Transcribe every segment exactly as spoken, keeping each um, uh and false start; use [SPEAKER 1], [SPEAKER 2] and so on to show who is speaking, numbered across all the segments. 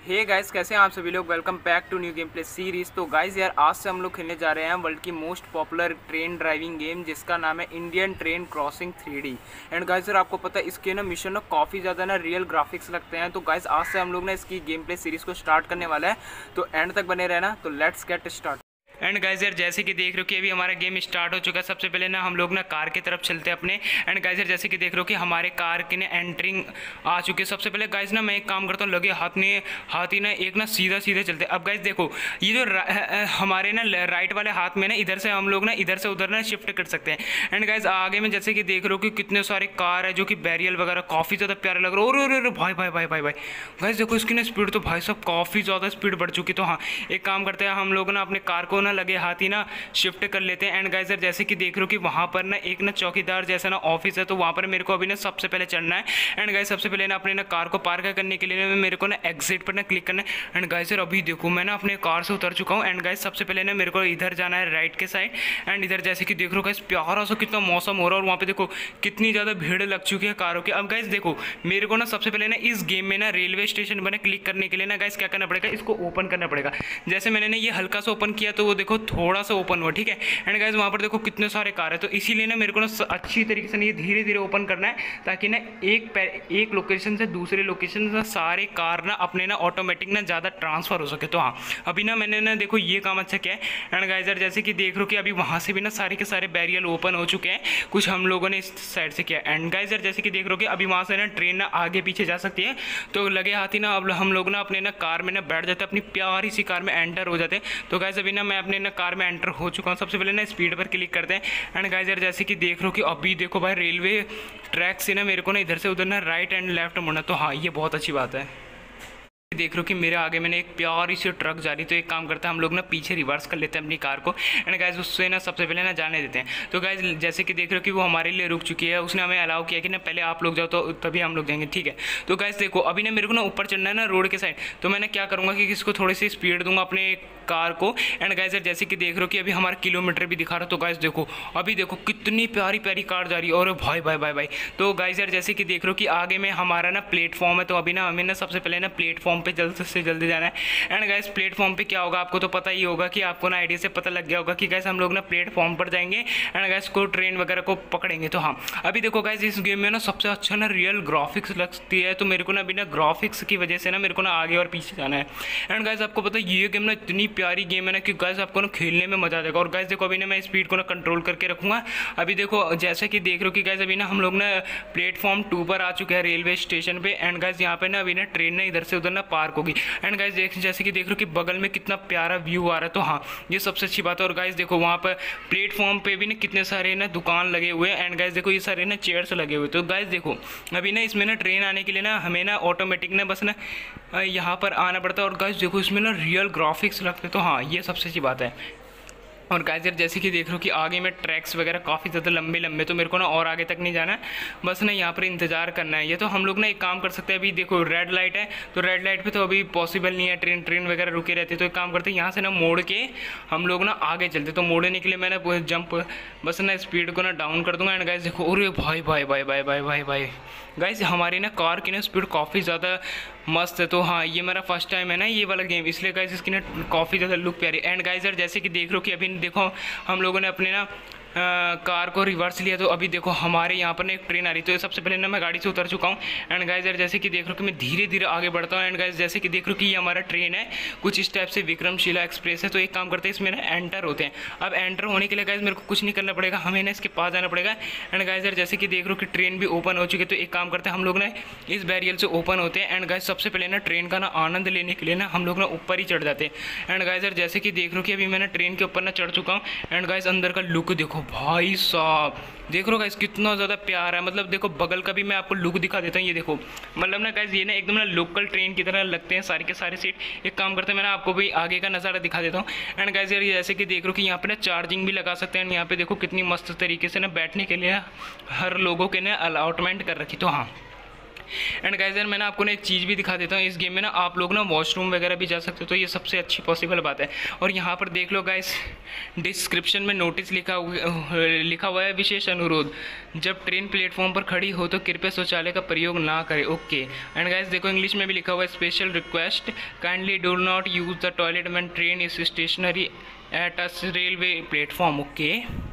[SPEAKER 1] Hey guys, कैसे हैं आप सभी लोग। Welcome back to new game play series. तो गाइस यार, आज से हम लोग खेलने जा रहे हैं वर्ल्ड की most popular train driving game, जिसका नाम है Indian train crossing three D. And guys यार, आपको पता है इसके ना मिशन ना काफ़ी ज़्यादा ना रियल ग्राफिक्स लगते हैं। तो गाइस आज से हम लोग ना इसकी गेम प्ले सीरीज़ को स्टार्ट करने वाला है, तो एंड तक बने रहना। तो let's get start. And guys यार, जैसे कि देख रहे हो कि अभी हमारा गेम स्टार्ट हो चुका है। सबसे पहले ना हम लोग ना कार की तरफ चलते हैं अपने। एंड गाइस यार, जैसे कि देख रहे हो कि हमारे कार की ना एंट्रिंग आ चुकी है। सबसे पहले गाइस ना मैं एक काम करता हूँ, लगे हाथ में हाथ ही ना एक ना सीधा सीधे चलते हैं। अब गाइस देखो, ये जो हमारे ना राइट वाले हाथ में ना इधर से हम लोग ना इधर से उधर ना शिफ्ट कर सकते हैं। एंड गाइस आगे में जैसे कि देख रहे हो कि कितने सारे कार है, जो कि बैरियल वगैरह काफ़ी ज़्यादा प्यारे लग रहे हो। और अरे भाई भाई भाई भाई भाई गाइस देखो, इसकी ना स्पीड तो भाई साहब काफ़ी ज़्यादा स्पीड बढ़ चुकी। तो हाँ, एक काम करते हैं हम लोग ना अपने कार को ना लगे हाथ ही ना शिफ्ट कर लेते हैं। एंड गाइस यार, जैसे कि देख रहे हो कि वहाँ पर ना एक ना चौकीदार जैसा ना ऑफिस है, तो वहाँ पर मेरे को अभी ना सबसे पहले चढ़ना है। एंड गाइस सबसे पहले ना अपने ना कार को पार्क करने के लिए ना मेरे को ना एग्जिट पर ना क्लिक करना है। एंड गाइस यार, अभी देखो मैं ना अपने कार से उतर चुका हूँ। एंड गाइस सबसे पहले ना मेरे को इधर जाना है राइट के साइड। एंड इधर जैसे कि देख रहे हो गाइस, प्यारा सा कितना मौसम हो रहा है, और वहाँ पे देखो कितनी ज़्यादा भीड़ लग चुकी है कारों की। अब गाइस देखो, मेरे को ना सबसे पहले ना इस गेम में ना रेलवे स्टेशन पर क्लिक करने के लिए ना गाइस क्या करना पड़ेगा, इसको ओपन करना पड़ेगा। जैसे मैंने ना ये हल्का सा ओपन किया, तो वो देखो थोड़ा सा ओपन हुआ, ठीक है। एंड गाइस वहाँ पर देखो कितने सारे कार है, तो इसीलिए ना मेरे को ना अच्छी तरीके से ये धीरे धीरे ओपन करना है, ताकि ना एक एक लोकेशन से दूसरे लोकेशन से सारे कार ना अपने ना ऑटोमेटिक ना ज़्यादा ट्रांसफर हो सके। तो हाँ, अभी ना मैंने ना देखो ये काम अच्छा किया है। एंड गाइस यार, जैसे कि देख रहे हो कि अभी वहाँ से भी ना सारे के सारे बैरियर ओपन हो चुके हैं, कुछ हम लोगों ने इस साइड से किया। एंड गाइस यार, जैसे कि देख रहे हो कि अभी वहाँ से ना ट्रेन ना आगे पीछे जा सकती है, तो लगे हाथ ही ना अब हम लोग ना अपने ना कार में ना बैठ जाते हैं, अपनी प्यारी सी कार में एंटर हो जाते हैं। तो गाइस अभी ना मैं अपने ना कार में एंटर हो चुका हूँ। सबसे पहले ना स्पीड पर क्लिक करते हैं। एंड गाइस यार, जैसे कि देख रहे हो कि अभी देखो भाई, रेलवे ट्रैक से ना मेरे को ना इधर से उधर ना राइट एंड लेफ्ट मुड़ना। तो हाँ, ये बहुत अच्छी बात है। देख रहे हो कि मेरे आगे मैंने एक प्यारी सी ट्रक जा रही, तो एक काम करता है हम लोग ना पीछे रिवर्स कर लेते हैं अपनी कार को। एंड गाइस उससे ना सबसे पहले ना जाने देते हैं। तो गाइस जैसे कि देख रहे हो कि वो हमारे लिए रुक चुकी है, उसने हमें अलाउ किया कि ना पहले आप लोग जाओ, तो तभी हम लोग जाएंगे, ठीक है। तो गाइस देखो, अभी ना मेरे को ना ऊपर चढ़ना है ना रोड के साइड, तो मैंने क्या करूँगा कि इसको थोड़ी सी स्पीड दूंगा अपने कार को। एंड गाइस यार, जैसे कि देख रहे हो कि अभी हमारा किलोमीटर भी दिखा रहा है। तो गाइस देखो, अभी देखो कितनी प्यारी प्यारी कार जा रही है, और भाई भाई भाई भाई। तो गाइस यार, जैसे कि देख रहे हो कि आगे में हमारा ना प्लेटफॉर्म है, तो अभी ना हमें ना सबसे पहले ना प्लेटफॉर्म पे जल्द से जल्द जाना है। एंड गाइस प्लेटफॉर्म पे क्या होगा, आपको तो पता ही होगा कि आपको ना आइडिया से पता लग गया होगा कि गाइस हम लोग ना प्लेटफॉर्म पर जाएंगे एंड गाइस को ट्रेन वगैरह को पकड़ेंगे। तो हाँ, अभी देखो गाइस, इस गेम में ना सबसे अच्छा ना रियल ग्राफिक्स लगती है, तो मेरे को ना अभी ना ग्राफिक्स की वजह से ना मेरे को ना आगे और पीछे जाना है। एंड गाइस आपको पता है ये गेम ना इतनी प्यारी गेम है ना कि गाइस आपको ना खेलने में मजा आ जाएगा। और गाइस देखो, अभी ना मैं स्पीड को ना कंट्रोल करके रखूंगा। अभी देखो जैसे कि देख रहे हो कि गाइस अभी ना हम लोग ना प्लेटफॉर्म टू पर आ चुके हैं रेलवे स्टेशन पे। एंड गाइस यहाँ पे ना अभी ना ट्रेन ना इधर से उधर ना पार्क होगी। एंड गाइस देख, जैसे कि देख रहे हो कि बगल में कितना प्यारा व्यू आ रहा है। तो हाँ, ये सबसे अच्छी बात है। और गाइस देखो, वहाँ पर प्लेटफॉर्म पे भी ना कितने सारे ना दुकान लगे हुए हैं। एंड गाइस देखो, ये सारे ना चेयर्स लगे हुए। तो गाइस देखो, अभी ना इसमें ना ट्रेन आने के लिए ना हमें ना ऑटोमेटिक ना बस ना यहाँ पर आना पड़ता है। और गाइस देखो, इसमें ना रियल ग्राफिक्स लगते हैं। तो हाँ, ये सबसे अच्छी बात है। और गाइस यार, जैसे कि देख रहे हो कि आगे में ट्रैक्स वगैरह काफ़ी ज़्यादा लंबे लंबे, तो मेरे को ना और आगे तक नहीं जाना है, बस ना यहाँ पर इंतजार करना है। ये तो हम लोग ना एक काम कर सकते हैं, अभी देखो रेड लाइट है, तो रेड लाइट पे तो अभी पॉसिबल नहीं है, ट्रेन ट्रेन वगैरह रुके रहती है। तो एक काम करते हैं, यहाँ से ना मोड़ के हम लोग ना आगे चलते। तो मोड़ने के लिए मैं ना जंप बस ना स्पीड को ना डाउन कर दूँगा। एंड गाइस देखो, अरे भाई भाई भाई भाई भाई भाई भाई गाइस, हमारी ना कार की ना स्पीड काफ़ी ज़्यादा मस्त है। तो हाँ, ये मेरा फर्स्ट टाइम है ना ये वाला गेम, इसलिए गाइस इसकी ना काफ़ी ज़्यादा लुक प्यारी। एंड गाइस यार, जैसे कि देख रहे हो कि अभी देखो हम लोगों ने अपने ना आ, कार को रिवर्स लिया, तो अभी देखो हमारे यहाँ पर ना एक ट्रेन आ रही। तो सबसे पहले ना मैं गाड़ी से उतर चुका हूँ। एंड गाइस यार, जैसे कि देख रहे हो कि मैं धीरे धीरे आगे बढ़ता हूँ। एंड गाइस जैसे कि देख रहे हो कि ये हमारा ट्रेन है, कुछ इस टाइप से विक्रमशिला एक्सप्रेस है। तो एक काम करते हैं, इसमें ना एंटर होते हैं। अब एंटर होने के लिए गाइस मेरे को कुछ नहीं करना पड़ेगा, हमें ना इसके पास जाना पड़ेगा। एंड गाइस यार, जैसे कि देख रहे हो कि ट्रेन भी ओपन हो चुकी है, तो एक काम करते हैं हम लोग ना इस बैरियर से ओपन होते हैं। एंड गाइस सबसे पहले ना ट्रेन का ना आनंद लेने के लिए ना हम लोग ना ऊपर ही चढ़ जाते हैं। एंड गाइस यार, जैसे कि देख रहे हो कि अभी मैं ना ट्रेन के ऊपर ना चढ़ चुका हूँ। एंड गाइस अंदर का लुक देखो भाई साहब, देख रहे हो गाइस कितना ज़्यादा प्यार है। मतलब देखो, बगल का भी मैं आपको लुक दिखा देता हूँ। ये देखो, मतलब ना गाइस ये ना एकदम ना लोकल ट्रेन की तरह लगते हैं सारे के सारे सीट। एक काम करते हैं, मैं ना आपको भी आगे का नज़ारा दिखा देता हूँ। एंड गाइस यार, जैसे कि देख रहे हो कि यहाँ पे ना चार्जिंग भी लगा सकते हैं। यहाँ पे देखो कितनी मस्त तरीके से ना बैठने के लिए हर लोगों के ना अलाउटमेंट कर रखी। तो हाँ, एंड गाइस यार मैं ना आपको ना एक चीज़ भी दिखा देता हूँ, इस गेम में ना आप लोग ना वॉशरूम वगैरह भी जा सकते हो, तो ये सबसे अच्छी पॉसिबल बात है। और यहाँ पर देख लो गाइस, डिस्क्रिप्शन में नोटिस लिखा हुआ लिखा हुआ है, विशेष अनुरोध, जब ट्रेन प्लेटफॉर्म पर खड़ी हो तो कृपया शौचालय का प्रयोग ना करें। ओके। एंड गाइस देखो इंग्लिश में भी लिखा हुआ है, special request, kindly do not use the toilet when train is stationary at a railway platform. Okay.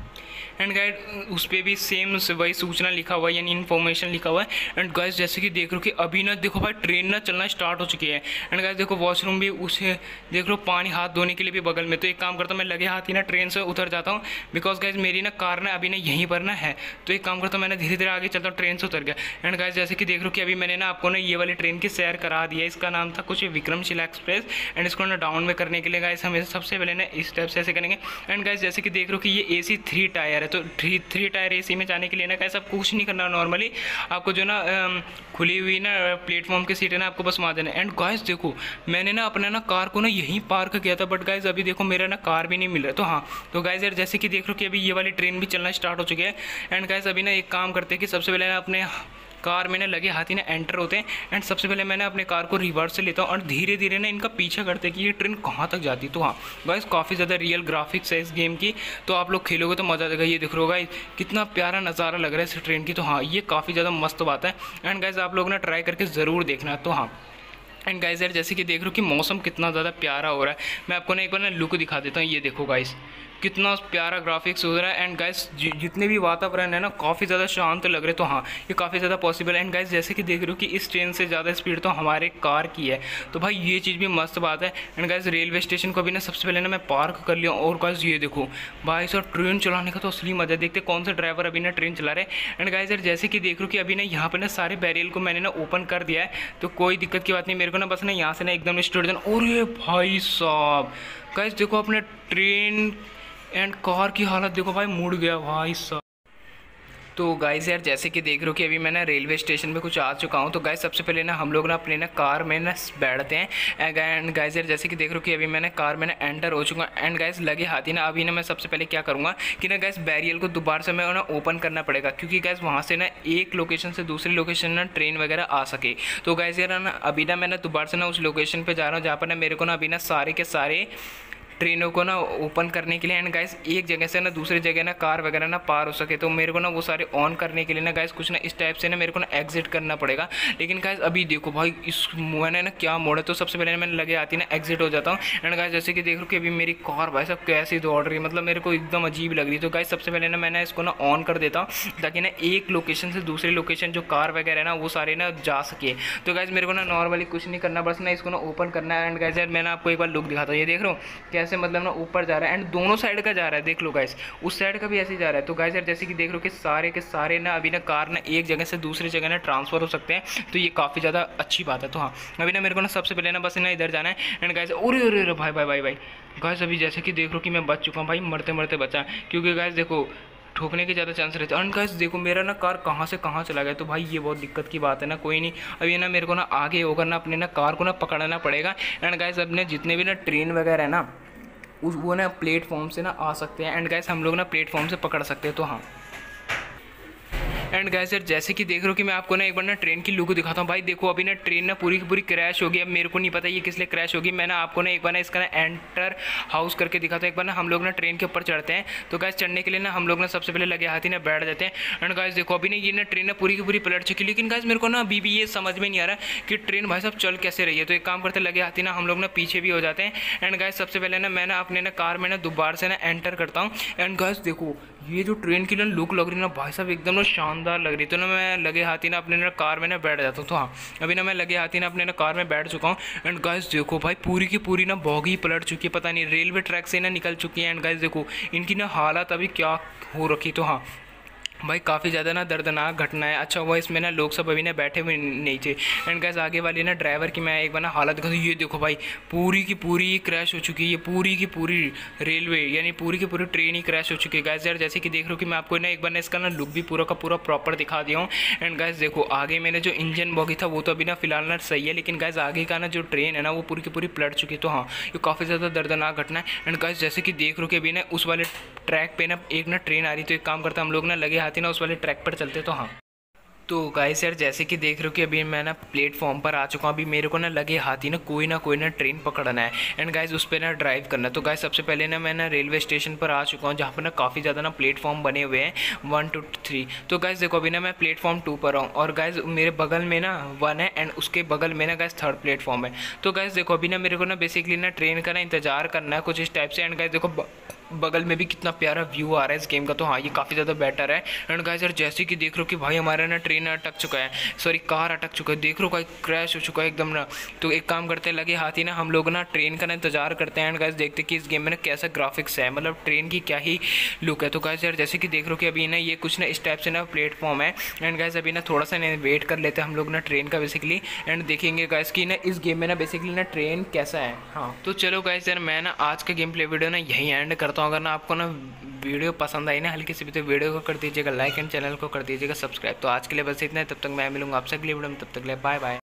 [SPEAKER 1] And guys उस पर भी सेम वही सूचना लिखा हुआ है, यानी इन्फॉर्मेशन लिखा हुआ है। एंड गाइस जैसे कि देख लो कि अभी ना देखो भाई ट्रेन ना चलना स्टार्ट हो चुकी है। एंड गाइस देखो वॉशरूम भी उसे देख लो, पानी हाथ धोने के लिए भी बगल में। तो एक काम करता हूँ, मैं लगे हाथ ही ना ट्रेन से उतर जाता हूँ, बिकॉज गाइस मेरी ना कार ना अभी ना यहीं पर ना है। तो एक काम करता हूँ, मैंने धीरे धीरे आगे चलता हूँ, ट्रेन से उतर गया। एंड गाइस जैसे कि देख लो कि अभी मैंने ना आपको ना ये वाली ट्रेन की सैर करा दिया है। इसका नाम था कुछ विक्रमशिला एक्सप्रेस। एंड इसको ना डाउन में करने के लिए गाइस हमें सबसे पहले ना इस स्टेप से ऐसे करेंगे। एंड गाइस जैसे कि देख लो कि ये ए सी थ्री टायर है, तो थ्री थ्री टायर एसी में जाने के लिए ना कैसा कुछ नहीं करना, नॉर्मली आपको जो ना खुली हुई ना प्लेटफॉर्म की सीट है ना, आपको बस वहाँ देना। एंड गाइस देखो मैंने ना अपना ना कार को ना यहीं पार्क किया था, बट गाइस अभी देखो मेरा ना कार भी नहीं मिल रहा। तो हाँ, तो गाइस यार जैसे कि देख लो कि अभी ये वाली ट्रेन भी चलना स्टार्ट हो चुकी है। एंड गाइस अभी ना एक काम करते हैं कि सबसे पहले ना अपने कार में ना लगे हाथ ही ना एंटर होते हैं। एंड सबसे पहले मैंने अपने कार को रिवर्स से लेता हूँ और धीरे धीरे ना इनका पीछा करते हैं कि ये ट्रेन कहाँ तक जाती है। तो हाँ गाइस काफ़ी ज़्यादा रियल ग्राफिक्स है इस गेम की, तो आप लोग खेलोगे तो मज़ा आ जाएगा। ये दिख रहा होगा कितना प्यारा नज़ारा लग रहा है इस ट्रेन की। तो हाँ ये काफ़ी ज़्यादा मस्त बात है। एंड गाइस आप लोग ना ट्राई करके ज़रूर देखना। तो हाँ एंड गाइस यार जैसे कि देख रहे हो कि मौसम कितना ज़्यादा प्यारा हो रहा है, मैं आपको ना एक बार ना लुक दिखा देता हूँ। ये देखो गाइस कितना प्यारा ग्राफिक्स हो रहा है। एंड गाइस जितने भी वातावरण है ना काफ़ी ज़्यादा शांत लग रहे। तो हाँ ये काफ़ी ज़्यादा पॉसिबल है। एंड गाइस जैसे कि देख रहे हो कि इस ट्रेन से ज़्यादा स्पीड तो हमारे कार की है, तो भाई ये चीज़ भी मस्त बात है। एंड गाइस रेलवे स्टेशन को भी ना सबसे पहले ना मैं पार्क कर लिया। और गाइस ये देखो भाई साहब ट्रेन चलाने का तो असली मजा है, देखते कौन सा ड्राइवर अभी ना ट्रेन चला रहे हैं। एंड गाइस यार जैसे कि देख रहे हो कि अभी ना यहाँ पर ना सारे बैरियल को मैंने ना ओपन कर दिया है, तो कोई दिक्कत की बात नहीं। मेरे को ना बस ना यहाँ से ना एकदम स्टोर देना। और ये भाई साहब गाइस देखो अपने ट्रेन एंड कार की हालत देखो भाई, मुड़ गया भाई साहब। तो गाइस यार जैसे कि देख रहे हो कि अभी मैं ना रेलवे स्टेशन पे कुछ आ चुका हूँ। तो गाइस सबसे पहले ना हम लोग ना अपने ना कार में ना बैठते हैं। एंड गाइस यार जैसे कि देख रहे हो कि अभी मैंने कार में ना एंटर हो चुका हूँ। एंड गाइस लगे हाथी ना अभी ना मैं सबसे पहले क्या करूँगा कि ना गाइस बैरियल को दोबारा से मैं ना ओपन करना पड़ेगा, क्योंकि गाइस वहाँ से ना एक लोकेशन से दूसरी लोकेशन ना ट्रेन वगैरह आ सके। तो गाइस यार ना अभी ना मैं ना दोबारा से ना उस लोकेशन पर जा रहा हूँ जहाँ पर ना मेरे को ना अभी ना सारे के सारे ट्रेनों को ना ओपन करने के लिए। एंड गाइस एक जगह से ना दूसरी जगह ना कार वगैरह ना पार हो सके, तो मेरे को ना वो सारे ऑन करने के लिए ना गाइस कुछ ना इस टाइप से ना मेरे को ना एग्जिट करना पड़ेगा। लेकिन गाइस अभी देखो भाई इस मैंने ना क्या मोड़ है, तो सबसे पहले मैंने लगे आती ना एग्जिट हो जाता हूँ। एंड गाइस जैसे कि देख लो कि अभी मेरी कार भाई साहब कैसी दौड़ रही है, मतलब मेरे को एकदम अजीब लग रही है। तो गाइस सबसे पहले ना मैंने इसको ना ऑन कर देता हूँ, ताकि ना एक लोकेशन से दूसरी लोकेशन जो कार वगैरह है ना वो सारे ना जा सके। तो गाइस मेरे को ना नॉर्मली कुछ नहीं करना, बस ना इसको ना ओपन करना है। एंड गाइस यार मैंने आपको एक बार लुक दिखाता हूँ, ये देख रहा हूँ कैसे मतलब ना ऊपर जा रहा है। एंड दोनों साइड का जा रहा है, देख लो गाइस उस साइड का भी ऐसे ही जा रहा है। तो गाइस यार जैसे कि देख लो कि सारे के सारे ना अभी ना कार ना एक जगह से दूसरी जगह ना ट्रांसफर हो सकते हैं, तो ये काफ़ी ज़्यादा अच्छी बात है। तो हाँ अभी ना मेरे को ना सबसे पहले ना बस ना इधर जाना है। एंड गाइस अरे अरे अरे भाई भाई भाई भाई गाइस अभी जैसे कि देख लो कि मैं बच चुका हूँ भाई, मरते मरते बचा, क्योंकि गाइस देखो ठोकने के ज़्यादा चांस रहते हैं। एंड गाइस देखो मेरा ना कार कहाँ से कहाँ चला गया, तो भाई ये बहुत दिक्कत की बात है ना। कोई नहीं, अभी ना मेरे को ना आगे होकर ना अपने ना कार को ना पकड़ना पड़ेगा। एंड गाइस अपने जितने भी ना ट्रेन वगैरह है ना उस वो ना प्लेटफॉर्म से ना आ सकते हैं। एंड गाइस हम लोग ना प्लेटफॉर्म से पकड़ सकते हैं। तो हाँ एंड गाइस यार जैसे कि देख रहे हो कि मैं आपको ना एक बार ना ट्रेन की लुक दिखाता हूँ। भाई देखो अभी ना ट्रेन ना पूरी की पूरी क्रैश होगी। अब मेरे को नहीं पता ये किस लिए क्रैश होगी। मैं ना आपको ना एक बार ना इसका ना एंटर हाउस करके दिखाता हूँ। एक बार ना हम लोग ना ट्रेन के ऊपर चढ़ते हैं। तो गाइस चढ़ने के लिए ना हम लोग ना सबसे पहले लगे हाथी ना बैठ जाते हैं। एंड गाइस देखो अभी ना ये ना ट्रेन ना पूरी की पूरी पलट चुकी, लेकिन गाइस मेरे को ना अभी भी ये समझ में नहीं आ रहा कि ट्रेन भाई साहब चल कैसे रही है। तो एक काम करते लगे हाथी ना हम लोग ना पीछे भी हो जाते हैं। एंड गाइस सबसे पहले ना मैं ना अपने ना कार में ना दोबारा से ना एंटर करता हूँ। एंड गाइस देखो ये जो ट्रेन की ना लुक लग रही है ना भाई साहब एकदम ना शानदार लग रही। तो ना मैं लगे हाथी ना अपने ना कार में ना बैठ जाता हूँ। तो हाँ अभी ना मैं लगे हाथी ना अपने ना कार में बैठ चुका हूँ। एंड गाइस देखो भाई पूरी की पूरी ना बॉगी पलट चुकी है, पता नहीं रेलवे ट्रैक से ना निकल चुकी है। एंड गाइस देखो इनकी ना हालत अभी क्या हो रखी। तो हाँ भाई काफ़ी ज़्यादा ना दर्दनाक घटना है। अच्छा हुआ इसमें ना लोग सब अभी ना बैठे हुए नहीं थे। एंड गाइस आगे वाली ना ड्राइवर की मैं एक बार ना हालत दिखा, ये देखो भाई पूरी की पूरी क्रैश हो चुकी है। ये पूरी की पूरी रेलवे यानी पूरी की पूरी ट्रेन ही क्रैश हो चुकी है। गाइस यार जैसे कि देख रहे हो कि मैं आपको ना एक बार ना इसका ना लुक भी पूरा का पूरा प्रॉपर दिखा दिया हूँ। एंड गाइस देखो आगे मैंने जो इंजन बॉगी था वो तो अभी ना फिलहाल ना सही है, लेकिन गाइस आगे का ना जो ट्रेन है ना वो पूरी की पूरी पलट चुकी है। तो हाँ ये काफ़ी ज़्यादा दर्दनाक घटना है। एंड गाइस जैसे कि देख रहे हो कि अभी ना उस वाले ट्रैक पे ना एक ना ट्रेन आ रही, तो एक काम करता हम लोग ना लगे हाथी ना उस वाले ट्रैक पर चलते। तो हाँ तो गाइस यार जैसे कि देख रहे हो कि अभी मैं ना प्लेटफॉर्म पर आ चुका हूँ। अभी मेरे को ना लगे हाथ ही ना कोई ना कोई ना ट्रेन पकड़ना है एंड गाइस उस पर ना ड्राइव करना है। तो गाइस सबसे पहले ना मैं ना रेलवे स्टेशन पर आ चुका हूँ, जहाँ पर ना काफ़ी ज़्यादा ना प्लेटफॉर्म बने हुए हैं वन टू थ्री। तो गाइस देखो अभी ना मैं प्लेटफॉर्म टू पर हूँ और गाइस मेरे बगल में ना वन है एंड उसके बगल में ना गाइस थर्ड प्लेटफॉर्म है। तो गाइस देखो अभी ना मेरे को ना बेसिकली ना ट्रेन का ना इंतजार करना है कुछ इस टाइप से। एंड गाइस देखो ब- बगल में भी कितना प्यारा व्यू आ रहा है इस गेम का, तो हाँ ये काफ़ी ज़्यादा बेटर है। एंड गाइस यार जैसे कि देख रहे हो कि भाई हमारा ना ट्रेन अटक चुका है, सॉरी कार अटक चुका है, देख रहे हो भाई क्रैश हो चुका है एकदम ना। तो एक काम करते हैं लगे हाथ ही ना हम लोग ना ट्रेन का ना इंतजार करते हैं एंड गाइस देखते हैं कि इस गेम में ना कैसा ग्राफिक्स है, मतलब ट्रेन की क्या ही लुक है। तो गाइस यार जैसे कि देख रहे हो कि अभी ना ये कुछ ना इस टाइप से ना प्लेटफॉर्म है एंड गाइस अभी ना थोड़ा सा वेट कर लेते हैं हम लोग ना ट्रेन का बेसिकली एंड देखेंगे गाइस कि ना इस गेम में ना बेसिकली ना ट्रेन कैसा है। हाँ तो चलो गाइस यार मैं ना आज का गेम प्ले वीडियो ना यहीं एंड करता हूँ। अगर ना आपको ना वीडियो पसंद आई ना हल्की सी भी तो वीडियो को कर दीजिएगा लाइक एंड चैनल को कर दीजिएगा सब्सक्राइब। तो आज के लिए बस इतना है, तब तक मैं मिलूंगा आपसे अगली वीडियो में, तब तक ले बाय बाय।